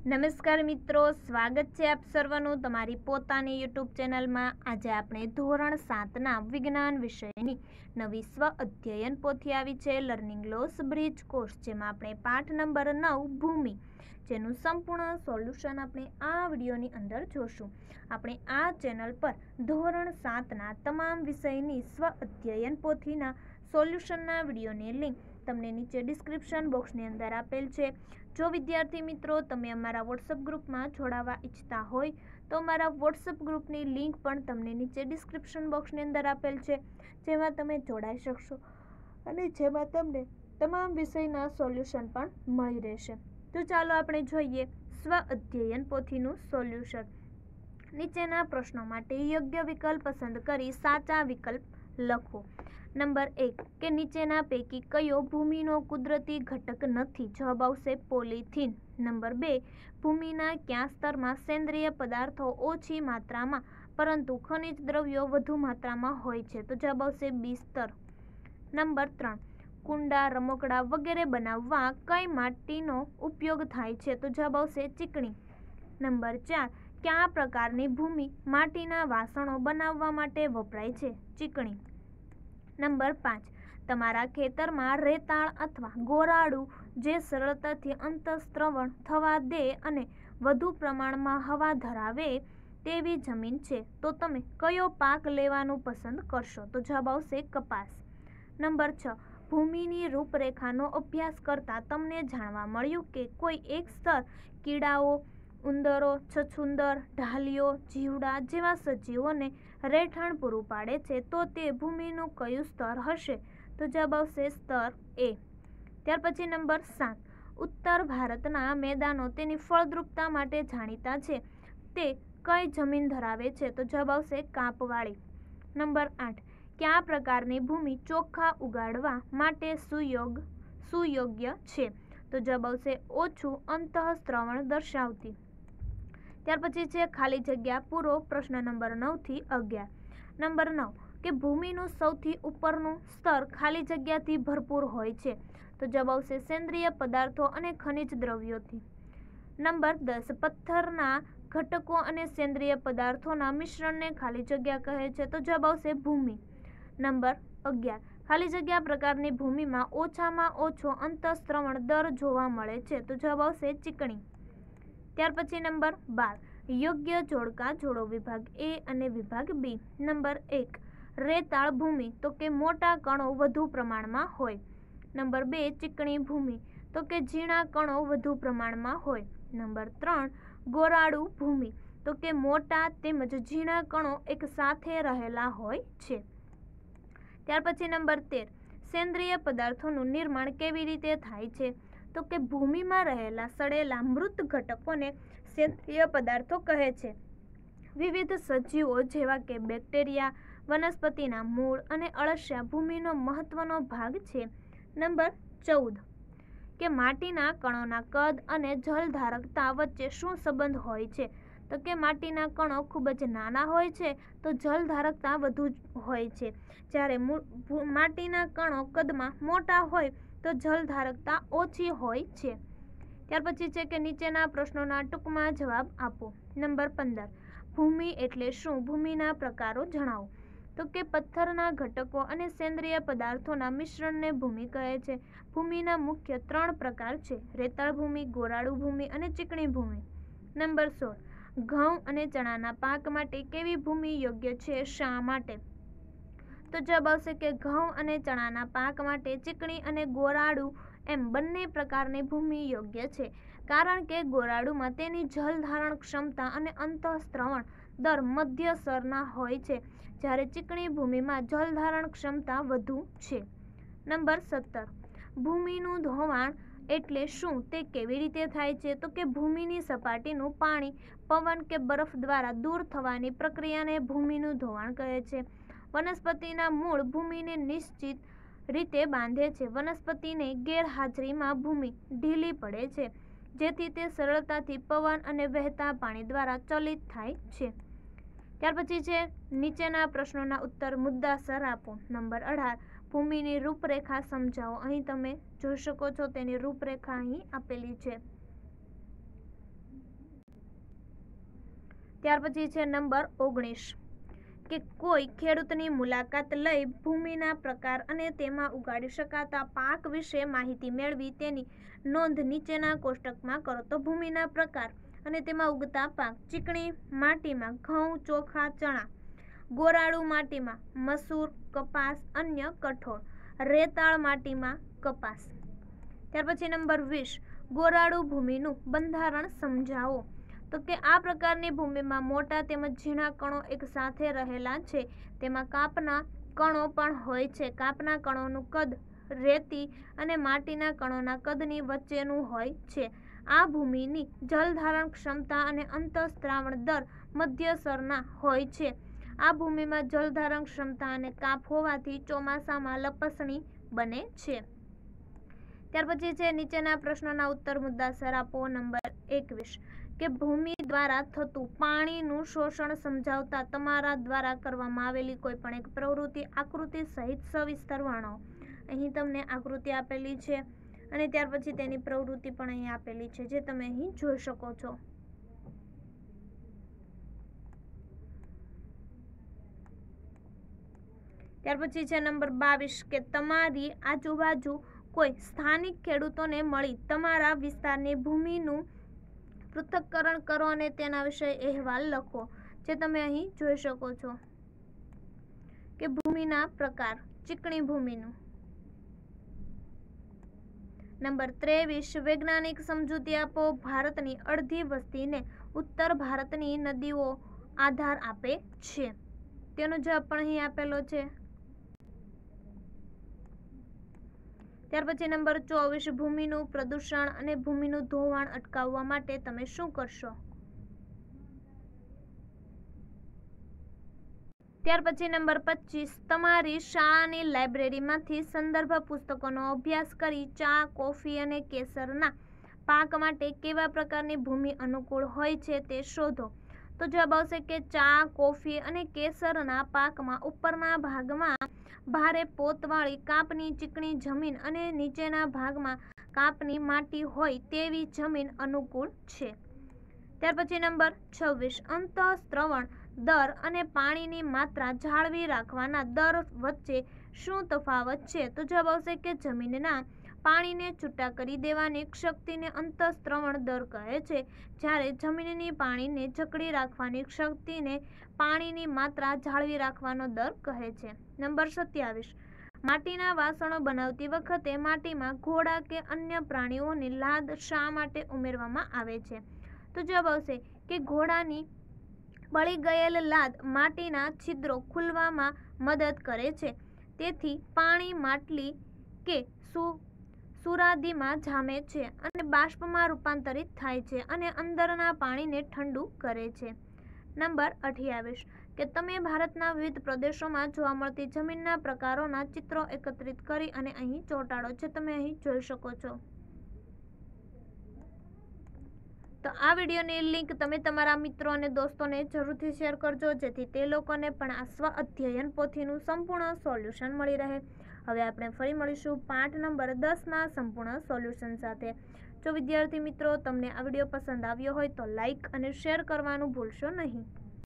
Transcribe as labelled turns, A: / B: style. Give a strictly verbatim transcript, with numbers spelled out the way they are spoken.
A: નમસ્કાર મિત્રો, સ્વાગત છે આપ સર્વનું તમારી પોતાની યુટ્યુબ ચેનલમાં। આજે આપણે ધોરણ સાતના વિજ્ઞાન વિષયની નવી સ્વ અધ્યયન પોથી આવી છે, લર્નિંગ લોસ બ્રિજ કોર્સ, જેમાં આપણે પાઠ નંબર નવ ભૂમિ, જેનું સંપૂર્ણ સોલ્યુશન આપણે આ વિડીયોની અંદર જોશું। આપણે આ ચેનલ પર ધોરણ સાતના તમામ વિષયની સ્વ અધ્યયન પોથીના સોલ્યુશનના વિડીયોની લિંક તમને નીચે ડિસ્ક્રિપ્શન બોક્સની અંદર આપેલ છે। જો વિદ્યાર્થી મિત્રો તમે અમારા વોટ્સઅપ ગ્રુપમાં જોડાવા ઈચ્છતા હોય તો અમારા વોટ્સઅપ ગ્રુપની લિંક પણ તમને નીચે ડિસ્ક્રિપ્શન બોક્સની અંદર આપેલ છે, જેમાં તમે જોડાઈ શકશો અને જેમાં તમને તમામ વિષયના સોલ્યુશન પણ મળી રહેશે। તો ચાલો આપણે જોઈએ સ્વ અધ્યયન પોથીનું સોલ્યુશન। નીચેના પ્રશ્નો માટે યોગ્ય વિકલ્પ પસંદ કરી સાચા વિકલ્પ લખો। નંબર એક કે નીચેના પૈકી કયો ભૂમિનો કુદરતી ઘટક નથી? જવાબ આવશે પોલિથીન। નંબર બે ભૂમિના કયા સ્તરમાં સેન્દ્રિય પદાર્થો ઓછી માત્રામાં પરંતુ ખનિજ દ્રવ્યો વધુ માત્રામાં હોય છે? તો જવાબ આવશે બી સ્તર। નંબર ત્રણ કુંડા, રમકડા વગેરે બનાવવા કઈ માટીનો ઉપયોગ થાય છે? તો જવાબ આવશે ચીકણી। નંબર ચાર કયા પ્રકારની ભૂમિ માટીના વાસણો બનાવવા માટે વપરાય છે? ચીકણી। નંબર પાંચ તમારા ખેતરમાં રેતાળ અથવા ગોરાડું જે સરળતાથી અંતઃસ્ત્રવણ થવા દે અને વધુ પ્રમાણમાં હવા ધરાવે તેવી જમીન છે, તો તમે કયો પાક લેવાનું પસંદ કરશો? તો જવાબ આવશે કપાસ। નંબર છ ભૂમિની રૂપરેખાનો અભ્યાસ કરતા તમને જાણવા મળ્યું કે કોઈ એક સ્તર કીડાઓ, ઉંદરો, છછુંદર, ઢાલીઓ, જીવડા જેવા સજીવોને રહેઠાણ પૂરું પાડે છે, તો તે ભૂમિનું કયું સ્તર હશે? તો જવાબ આવશે સ્તર એ। ત્યાર પછી નંબર સાત ઉત્તર ભારતના મેદાનો તેની ફળદ્રુપતા માટે જાણીતા છે, તે કઈ જમીન ધરાવે છે? તો જવાબ આવશે કાંપવાળી। નંબર આઠ કયા પ્રકારની ભૂમિ ચોખા ઉગાડવા માટે સુયોગ સુયોગ્ય છે? તો જવાબ આવશે ઓછું અંતઃસ્ત્રવણ દર્શાવતી। ત્યાર પછી છે ખાલી જગ્યા પૂરો પ્રશ્ન નંબર નવ થી અગિયાર। નંબર નવ કે ભૂમિનું સૌથી ઉપરનું સ્તર ખાલી જગ્યાથી ભરપૂર હોય છે? તો જવાબ આવશે સેન્દ્રિય પદાર્થો અને ખનિજ દ્રવ્યોથી। નંબર દસ પથ્થરના ઘટકો અને સેન્દ્રિય પદાર્થોના મિશ્રણને ખાલી જગ્યા કહે છે? તો જવાબ આવશે ભૂમિ। નંબર અગિયાર ખાલી જગ્યા પ્રકારની ભૂમિમાં ઓછામાં ઓછો અંતઃસ્ત્રવણ દર જોવા મળે છે? તો જવાબ આવશે ચીકણી। ત્યાર પછી નંબર બાર યોગ્ય જોડકા જોડો, વિભાગ એ અને વિભાગ બી। નંબર એક રેતાળ ભૂમિ, તો કે મોટા કણો વધુ પ્રમાણમાં હોય। નંબર બે ચીકણી ભૂમિ, તો કે ઝીણા કણો વધુ પ્રમાણમાં હોય। નંબર ત્રણ ગોરાડુ ભૂમિ, તો કે મોટા તેમજ ઝીણા કણો એક સાથે રહેલા હોય છે। ત્યાર પછી નંબર તેર સેન્દ્રિય પદાર્થોનું નિર્માણ કેવી રીતે થાય છે? તો કે ભૂમિમાં રહેલા સડેલા મૃત ઘટકોને સેન્દ્રિય પદાર્થો કહે છે। વિવિધ સજીવો જેવા કે બેક્ટેરિયા, વનસ્પતિના મૂળ અને અળસિયા ભૂમિનો મહત્વનો ભાગ છે। નંબર ચૌદ કે માટીના કણોના કદ અને જલધારકતા વચ્ચે શું સંબંધ હોય છે? તો કે માટીના કણો ખૂબ જ નાના હોય છે તો જલધારકતા વધુ હોય છે, જ્યારે માટીના કણો કદમાં મોટા હોય તો જલધારકતા ઓછી હોય છે। ત્યાર પછી છે કે નીચેના પ્રશ્નોના ટૂંકમાં જવાબ આપો। નંબર પંદર ભૂમિ એટલે શું? ભૂમિના પ્રકારો જણાવો। તો કે પથ્થરના ઘટકો અને સેન્દ્રિય પદાર્થોના મિશ્રણને ભૂમિ કહે છે। ભૂમિના મુખ્ય ત્રણ પ્રકાર છે, રેતાળ ભૂમિ, ગોરાડુ ભૂમિ અને ચીકણી ભૂમિ। નંબર સોળ ઘઉં અને ચણાના પાક માટે કેવી ભૂમિ યોગ્ય છે? શા માટે? તો જવાબ આવશે કે ઘઉં અને ચણાના પાક માટે ચીકણી અને ગોરાડુ એમ બંને પ્રકારની ભૂમિ યોગ્ય છે, કારણ કે ગોરાડુમાં તેની જલધારણ ક્ષમતા અને અંતઃસ્ત્રવણ દર મધ્ય સ્તરના હોય છે, જ્યારે ચીકણી ભૂમિમાં જલધારણ ક્ષમતા વધુ છે। નંબર સત્તર ભૂમિનું ધોવાણ એટલે શું? તે કેવી રીતે થાય છે? તો કે ભૂમિની સપાટીનું પાણી, પવન કે બરફ દ્વારા દૂર થવાની પ્રક્રિયાને ભૂમિનું ધોવાણ કહે છે। વનસ્પતિના મૂળ ભૂમિને નિશ્ચિત રીતે બાંધે છે। વનસ્પતિની ગેરહાજરીમાં ભૂમિ ઢીલી પડે છે, જેથી તે સરળતાથી પવન અને વહેતા પાણી દ્વારા ચલિત થાય છે। ત્યાર પછી છે નીચેના પ્રશ્નોના ઉત્તર મુદ્દાસર આપો। નંબર અઢાર ભૂમિની રૂપરેખા સમજાવો। અહીં તમે જોઈ શકો છો તેની રૂપરેખા અહીં આપેલી છે। ત્યાર પછી છે નંબર ઓગણીસ કે કોઈ ખેડૂતની મુલાકાત લઈ ભૂમિના પ્રકાર અને તેમાં ઉગાડી શકાતા પાક વિશે માહિતી મેળવી તેની નોંધ નીચેના કોષ્ટકમાં કરો. તો ભૂમિના પ્રકાર અને તેમાં ઉગતા પાક: ચીકણી માટીમાં ઘઉં, ચોખા, ચણા; ગોરાળુ માટીમાં મસૂર, કપાસ, અન્ય કઠોળ; રેતાળ માટીમાં કપાસ. ત્યાર પછી નંબર વીસ ગોરાળુ ભૂમિનું બંધારણ સમજાવો. તો કે આ પ્રકારની ભૂમિમાં મોટા તેમજ ઝીણા કણો એક સાથે રહેલા છે. તેમાં કાપના કણો પણ હોય છે. કાપના કણોનું કદ રેતી અને માટીના કણોના કદની વચ્ચેનું હોય છે. આ ભૂમિની જલધારણ ક્ષમતા અને અંતઃસ્ત્રાવણ દર મધ્યસરના હોય છે. આ ભૂમિમાં જલધારણ ક્ષમતા અને કાપ હોવાથી ચોમાસામાં લપસણી બને છે. ત્યાર પછી છે નીચેના પ્રશ્નોના ઉત્તર મુદ્દાસર આપો. નંબર એકવીસ કે ભૂમિ દ્વારા થતું પાણીનું શોષણ સમજાવતા તમારા દ્વારા કરવામાં આવેલી કોઈ પણ એક પ્રવૃત્તિ આકૃતિ સહિત સવિસ્તર વર્ણવો. અહીં તમને આકૃતિ આપેલી છે અને ત્યાર પછી તેની પ્રવૃત્તિ પણ અહીં આપેલી છે, જે તમે અહીં જોઈ શકો છો. ત્યાર પછી છે નંબર બાવીસ કે તમારી આજુબાજુ કોઈ સ્થાનિક ખેડૂતોને મળી તમારા વિસ્તારની ભૂમિનું પૃથ્થકરણ કરો અને તેના વિશે અહેવાલ લખો, જે તમે અહીં જોઈ શકો છો. કે ભૂમિના પ્રકાર: ચીકણી ભૂમિનું. નંબર ત્રેવીસ વૈજ્ઞાનિક સમજૂતી આપો. ભારતની અડધી વસ્તીને ઉત્તર ભારતની નદીઓ આધાર આપે છે. તેનો જવાબ પણ અહીં આપેલો છે. ત્યાર પછી નંબર ચોવીસ ભૂમિનું પ્રદૂષણ અને ભૂમિનું ધોવાણ અટકાવવા માટે તમે શું કરશો? ત્યાર પછી નંબર પચીસ તમારી શાળાની લાઇબ્રેરીમાંથી સંદર્ભ પુસ્તકોનો અભ્યાસ કરી ચા, કોફી અને કેસરના પાક માટે કેવા પ્રકારની ભૂમિ અનુકૂળ હોય છે તે શોધો. તો જવાબ આવશે કે ચા, કોફી અને કેસરના પાકમાં ઉપરના ભાગમાં ભારે પોતવાળી કાપની ચીકણી જમીન અને નીચેના ભાગમાં કાપની માટી હોય તેવી જમીન અનુકૂળ છે. ત્યાર પછી નંબર છવ્વીસ અંતઃસ્ત્રવણ દર અને પાણીની માત્રા જાળવી રાખવાના દર વચ્ચે શું તફાવત છે? તો જવાબ આવશે કે જમીનના પાણીને છૂટા કરી દેવાની શક્તિને અંતઃસ્ત્રવણ દર કહે છે, જ્યારે જમીનની પાણીને જકડી રાખવાની શક્તિને પાણીની માત્રા જાળવી રાખવાનો દર કહે છે. નંબર સત્યાવીસ માટીના વાસણો બનાવતી વખતે માટીમાં ઘોડા કે અન્ય પ્રાણીઓની લાદ શા માટે ઉમેરવામાં આવે છે? તો જવાબ આવશે કે ઘોડાની બળી ગયેલ લાદ માટીના છિદ્રો ખુલવામાં મદદ કરે છે. તેથી પાણી માટલી કે સુરાદીમાં જામે છે અને બાષ્પમાં રૂપાંતરિત થાય છે અને અંદરના પાણીને ઠંડુ કરે છે. નંબર અઠ્યાવીસ કે તમે ભારતના વિવિધ પ્રદેશોમાં જોવા મળતી જમીનના પ્રકારોના ચિત્રો એકત્રિત કરી અને અહીં ચોંટાડો, છે તમે અહીં જોઈ શકો છો. તો આ વિડીયોની લિંક તમે તમારા મિત્રો અને દોસ્તોને જરૂરથી શેર કરજો, જેથી તે લોકોને પણ આ સ્વ અધ્યયન પોથીનું સંપૂર્ણ સોલ્યુશન મળી રહે. હવે આપણે ફરી મળીશું પાઠ નંબર દસના સંપૂર્ણ સોલ્યુશન સાથે. જો વિદ્યાર્થી મિત્રો તમને આ વિડીયો પસંદ આવ્યો હોય તો લાઇક અને શેર કરવાનું ભૂલશો નહીં.